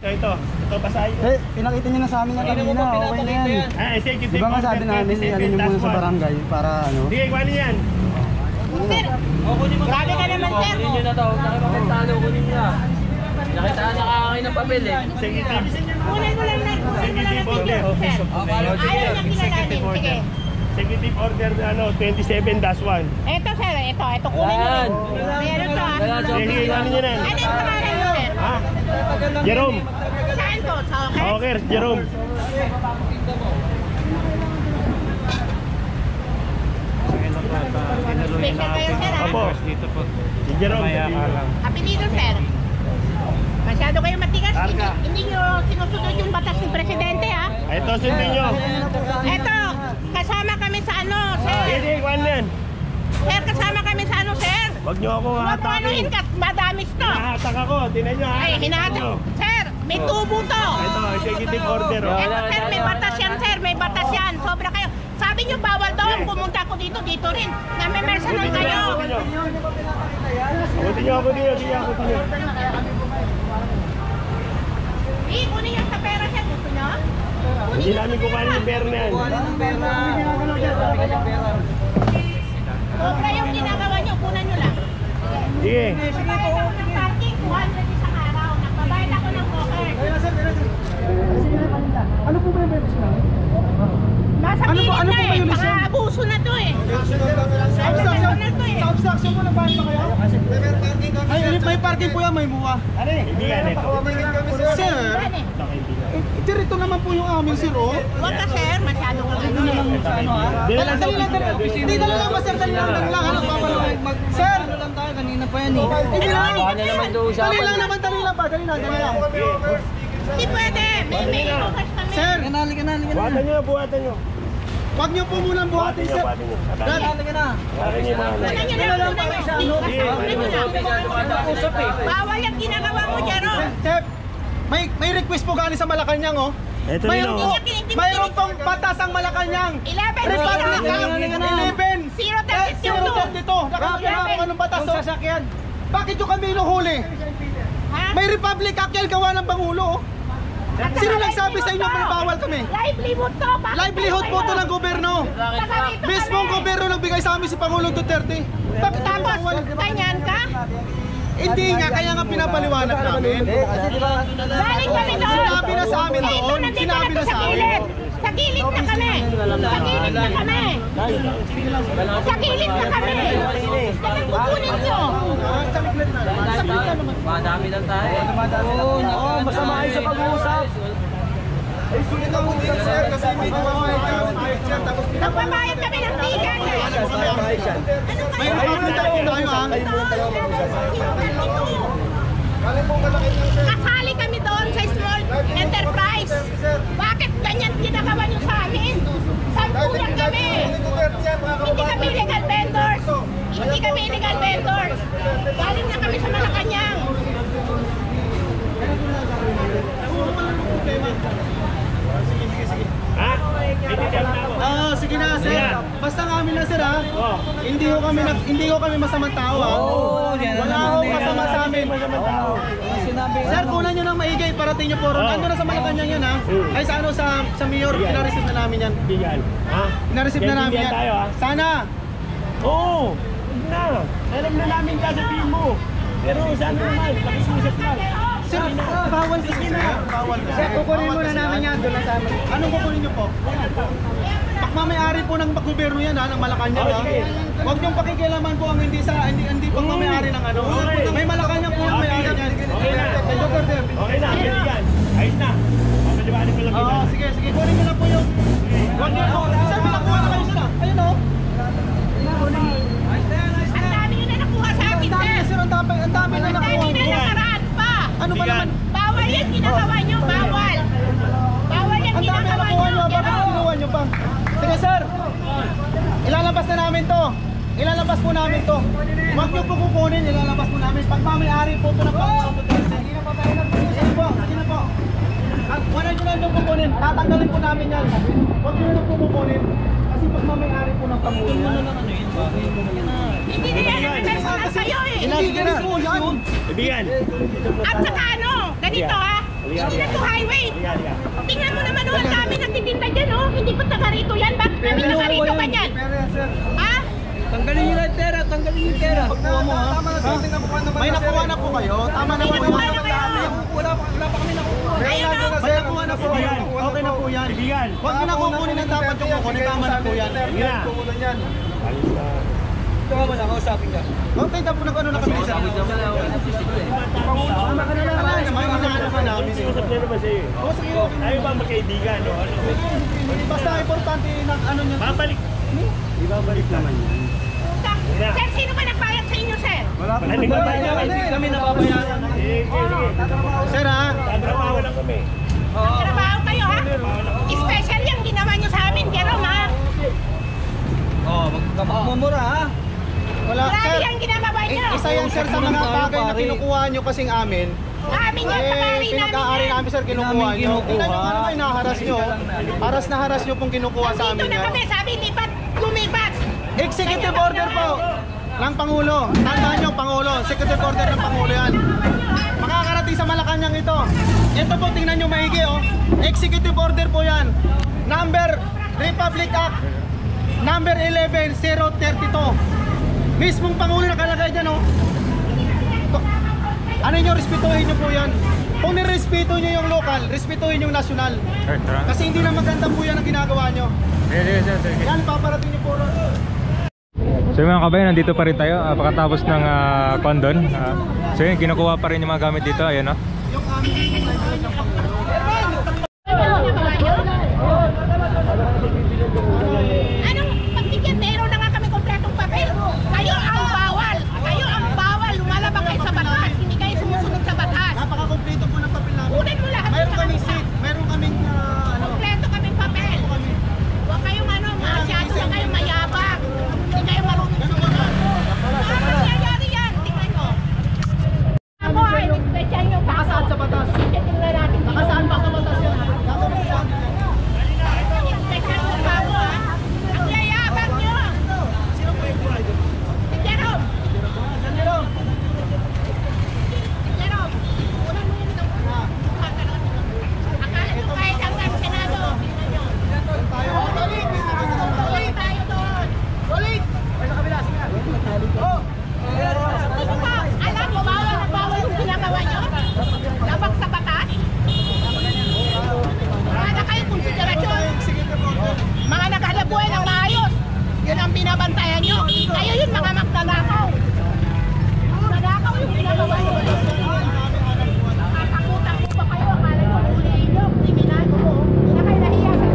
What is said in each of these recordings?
Ito basahin. Eh, pinakita niyo na sa amin yan kanina, okay na yan. Executive Diba nga sabi namin, alin niyo muna sa barangay para ano? Sige, kunin yan. Sir, grabe ka naman, sir. Kunin nyo na daw, nakipagtalo, kunin nyo. Nakitaan nakakain ng papel eh. Executive. Kunin mo lang na video, sir. Ayaw niya kilalanin, sige. Executive order 27-1. Ito, sir, ito, kunin mo rin. Meron to, ha? Sige, kunin nyo na. Ano yung pangalan mo, sir? Ha? Jerome. Saan to? Sa okay? Okay, Jerome. Special kayo, sir, ha? Opo. Si Jerome. Apelido, sir. Masyado kayo matigas. Hindi nyo sinusunod yung batas ng presidente, ha? Ito, sundin nyo. Ito, kasama kami sa ano, sir? Sige, kunin yan. Sir, kasama kami sa ano, sir? Huwag nyo akong Huwag mo anuhin hatakin. ka, madamis to. Nahatak ako, tinan nyo ha. Ay, hinahatak. Sir, may tubo to. Ito, executive order. Ito, sir, may batas yan, sir. May batas yan. Sobra kayo. Sabi nyo, bawal doon. Pumunta ako dito rin. Nami-mersanon kayo. Abutin nyo. Sige, abutin nyo. Kunin yung sa pera, sir. Gusto nyo? Hindi namin kukuhanin yung pera na yan. Sobra yung ginagawa nyo. Kunan nyo lang. Sige. Nagbabayad ako ng parking. 200 isang araw. Nagbabayad ako ng poker. Ano po ba yung purpose na? Nasa gilid na eh. Pang-abuso na to eh. Sa obstruction po, nagbayad pa kayo? Ay, may parking po yan, may buwa. Hindi yan ito. Sir, ito naman po yung aming sir, oh. Huwag ka, sir. Masyado ka lang. Dali lang, hindi dali lang ba sir, dali lang, ano, papalawag sir, ano lang tayo, kanina pa yan eh. Hindi lang, dali lang naman, dali lang. Hindi pwede. May inukas kami. Sir, Buhatan nyo. wag niyo po munang buhatin sir. Buhatan nyo. Halika na. Kunin nyo mga Kunan nyo lang. Bawal yung ginagawa mo, Jero. Chef, may request po galing sa Malacanang, oh. Ito rin o. Mayroon pong batas ang Malacanang. 11. Republic Act 11. 032. Nakakapira kung anong batas, oh. Bakit yung kami inuhuli? May Republic Act yan gawa ng Pangulo, oh. Sino nagsabi sa inyo na bawal kami? Livelihood to. Livelihood po to ng gobyerno. Mismong gobyerno nagbigay sa amin si Pangulong Duterte. Bakit Tapos, ganyan ka? Hindi nga, kaya nga pinapaliwanag namin. Balik kami doon. Sinabi na sa amin doon. Sinabi na sa amin. Sa gilid na kami. Sa gilid na kami. Sa gilid na kami. Kaya kukunin nyo. Madami lang tayo. Oo, masama kayo sa pag-uusap. Nagbabayad kami ng tigan eh. May republic tayo ha. Kasali kami doon sa small enterprise. Bakit ganyan ginagawa nyo sa amin? Sampulan kami. Hindi kami illegal vendors. Hindi kami illegal vendors. Galing na kami sa Malacanang. Ha? Sige na sir. Basta ng amin na sir ha. Hindi ko kami masamang tao ha. Wala akong masama sa amin. Sir, kunan nyo ng maigay, parating nyo po ron. Ando na sa Malacanang yan ha. Ay sa ano, sa mayor, pinareceive na namin yan. Bigan. Ha? Pinareceive na namin yan. Tayo, ha? Sana. Oo. Na. Alam na namin sasabihin mo. Pero saan naman? Pakisusap lang. Sir, bawal sa sir. Bawal. Sir, kukunin muna namin yan. Doon na sa amin. Anong kukunin nyo po? Pagmamayari po ng gobyerno yan ha, ng Malacanang ha. Huwag niyong pakikialaman po ang hindi pagmamayari ng ano. May Malacanang po yung may-ari niyan. Okay na. Okay na. Bigan. Ayos na. Papaliwanag ko lang. Oo, sige. Kunin nyo na po yung... Huwag nyo po. Sir, may nakuha na kayo sila. Ayun o. Ang dami nyo na nakuha sa akin, sir. Sir, ang dami na nakuha. Ang dami na nakaraan pa. Ano ba naman? Bawal yan ginagawa nyo. Bawal. Bawal yan Ang dami na ginagawa nakuha nyo. nyo. Bakit kinuha nyo pa? Sige, sir. Ilalabas na namin to. Ilalabas po namin to. Huwag nyo po kukunin. Ilalabas po namin. Pagmamayari po ito ng Pangulong Duterte. Sige po. At wala nyo na nung kukunin. Tatanggalin po namin yan. Huwag nyo na po kukunin. Kasi pagmamayari po ng Pangulong yan. Hindi na yan ang personal sa'yo eh. Hindi ganun po yan. Bigan. At saka ano, ganito ha, Ito highway. Liga. Tingnan mo naman ang dami nagtitinda dyan, oh. Hindi pa taga rito yan. Bakit kami taga rito ka niyan? Ha? Tanggalin nyo na yung tera, tanggalin nyo yung tera. Pagkuha mo ha. May nakuha na po kayo. Tama na po. Nakuha na kayo. Wala pa kami nakuha. Ayun, oh. May nakuha na po kayo. Okay na po yan. Ibigan. Huwag mo na kukunin ang dapat yung kukunin. Tama na po yan. Sige na. Ito ka muna, kausapin ka. Okay, tapos na na kami sa Ito ka lang, Tama ka na lang. May inaano ka namin. Usap na naman sa'yo. O sige, okay. Tayo ba magkaibigan, no? Ano? Basta importante na ano nyo. Babalik. Ibabalik naman yan. Sir, sino ba nagbayad sa inyo, sir? Wala kami nababayaran. Sige. Sir ha? Tatrabaho lang kami. Trabaho kayo, ha? Special yung ginawa nyo sa amin, Jerome, ha? Magmumura ha. Wala, Grabe sir. yung ginagawa nyo. Isa yan sir sa mga bagay na kinukuha nyo kasing amin. Amin yan, pag-ari namin pinag-aari yan. namin sir, kinukuha nyo. Tingnan nyo nga naman, inaharas nyo. Haras na haras nyo pong kinukuha sa Dito amin na yan. kami, sabi lipat, lumipat. Executive order po ng Pangulo. Tandaan nyo, Pangulo. Executive order ng Pangulo yan. Makakarating sa Malacanang ito. Ito po, tingnan nyo maigi oh. Executive order po yan. Number, Republic Act. Number 11032. Mismong Pangulo nakalagay dyan oh. Ano nyo, respetuhin nyo po yan. Kung nirespeto nyo yung local, respetuhin yung national. Kasi hindi na maganda po yan ang ginagawa nyo. Yan, paparating nyo po. So mga kabayan, nandito pa rin tayo pagkatapos ng condon. So yun, kinukuha pa rin yung mga gamit dito. Ayun, no? Yung aming ng Pangulo. Anong pagbigyan? Meron na nga kami kompletong papel. Kayo ang bawal. Kayo ang bawal. Lumalabang kayo sa batas. Hindi kayo sumusunod sa batas. Napaka-kompleto po ng papel namin. Kunin mo lahat. Mayroon kaming seat, mayroon kaming ano. Kompleto kaming papel. Huwag kayong masyado na kayong mayabang. Hindi kayo marunong sumunod. Ano nangyayari yan? Tingnan nyo. Ako ay nagspetsyan yung tao. Nakasaan sa batas? Tingnan natin. Nakasaan ba sa batas yan? Gagawin sa amin yan. Nagspetsyan yung tao, ha? Ang yayabang nyo. Sino po yung buhay doon? Si Jerome. San Jerome? Jerome, unan mo yun ito. Akala nyo kahit hanggang Senado. Tingnan nyo. Tayo. Balik! Tuloy tayo doon. Balik! Ay, sa kabila. Sige na. Oh! Ano ba? Alam mo, bawal na bawal yung ginagawa nyo? Labag sa batas? Wala kayong konsiderasyon. Executive order. Mga naghahabuhay ng maayos. Yun ang binabantayan nyo. Kayo yun mga magnanakaw. Magnanakaw yung ginagawa nyo. Katakutan mo pa kayo. Akala nyo ulihin nyo. Kriminal mo po. Hindi na kayo nahiya sa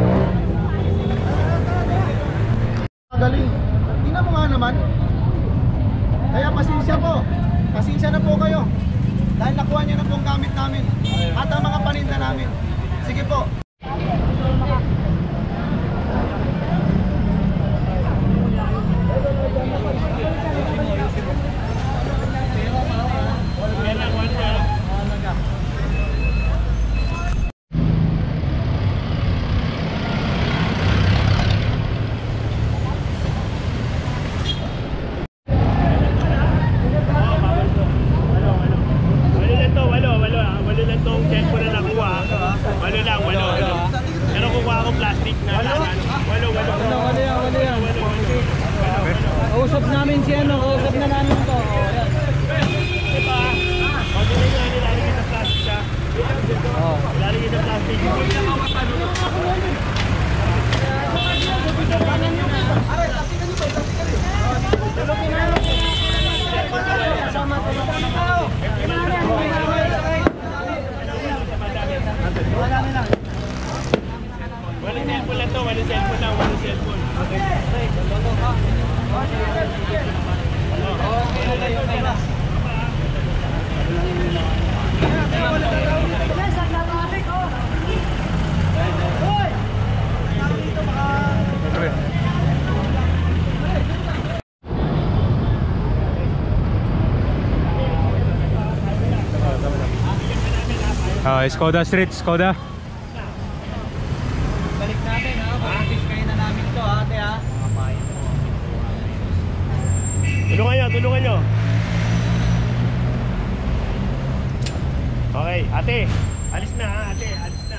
Galing. Tingnan mo nga naman. Kaya pasensya po. Pasensya na po kayo. Dahil nakuha nyo na po ang gamit namin. At ang mga paninda namin. Sige po. Walo lang tong cellphone na nakuha. Walo. Pero kukuha akong plastic na walo. Kausap namin si ano, kausap na namin to. Diba? Pag hindi nga nilalagay sa plastic siya. Nilalagay sa plastic. Walang cellphone lang, walang cellphone. Skoda Street, Skoda. Balik natin ha, pag-fish na namin to ate ha. Tulungan nyo. Okay, ate. Alis na ha, ate, alis na.